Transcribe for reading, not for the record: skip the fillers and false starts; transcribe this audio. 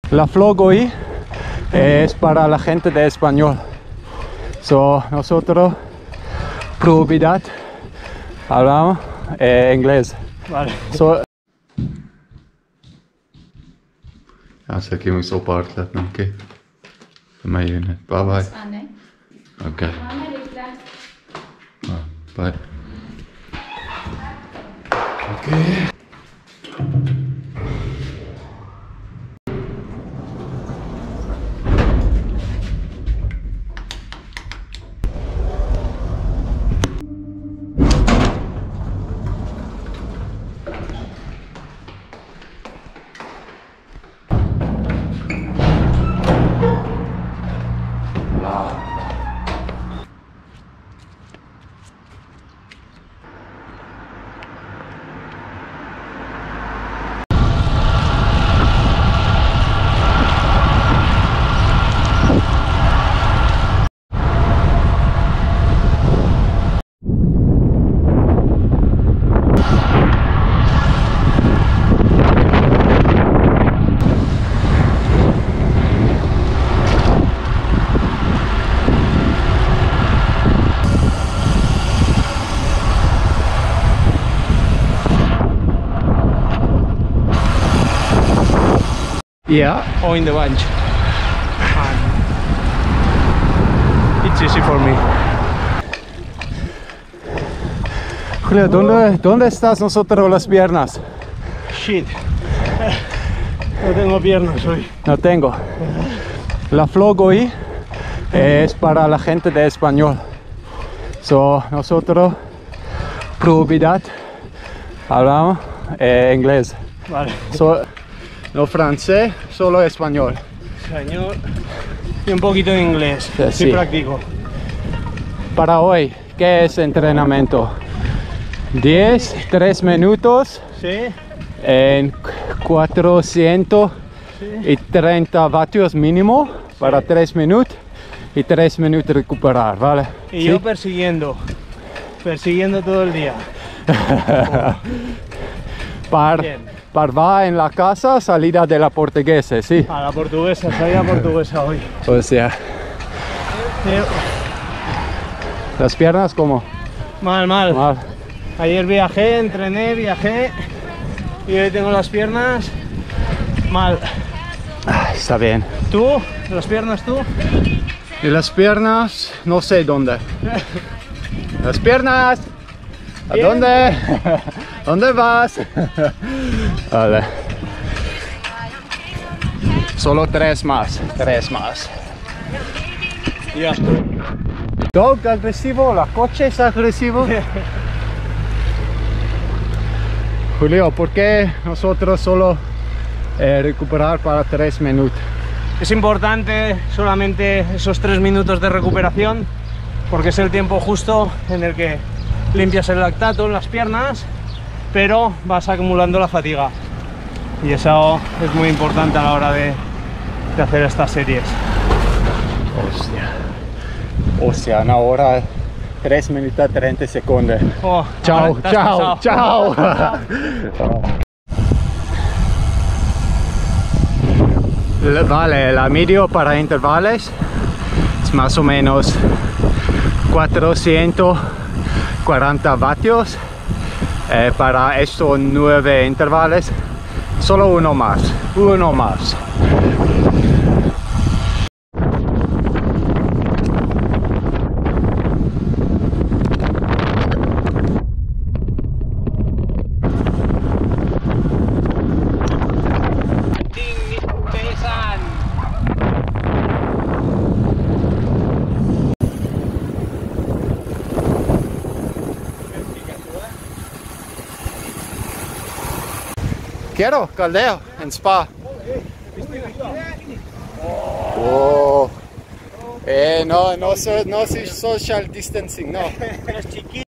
La vlog hoy es para la gente de español. Nosotros, probidad, hablamos inglés. Vale. Ja, zeg je moest ophartelen, oké. Bye bye. Oké. Bye. Oké. Yeah, or in the bench. It's easy for me. Julio, ¿dónde estás nosotros las piernas? Shit. No tengo piernas hoy. No tengo. La vlog hoy es para la gente de español. Nosotros, probidad, hablamos inglés. Vale. No francés, solo español. Español y un poquito de inglés. Sí, practico. Para hoy, ¿qué es entrenamiento? 3 minutos Sí. en 430 vatios mínimo para 3 minutos y 3 minutos recuperar, ¿vale? Y yo persiguiendo todo el día. Va en la casa, salida de la portuguesa, sí. A la portuguesa, salida portuguesa hoy. O sea, las piernas como Mal. Ayer viajé, entrené, y hoy tengo las piernas mal. Está bien. ¿Tú? ¿Las piernas tú? Y las piernas, no sé dónde. Las piernas. ¿A Bien. dónde? ¿Dónde vas? Vale. Solo 3 más. Ya. Dog agresivo, la coche es agresivo. Julio, ¿por qué nosotros solo recuperar para 3 minutos? Es importante solamente esos 3 minutos de recuperación, porque es el tiempo justo en el que limpias el lactato en las piernas, pero vas acumulando la fatiga, y eso es muy importante a la hora de hacer estas series. Hostia, una hora 3 minutos 30 segundos. Oh, Chao. Vale, la medio para intervalos es más o menos 440 vatios. Para estos 9 intervalos, solo uno más. Quiero caldeo en Spa. Oh. No social distancing, no.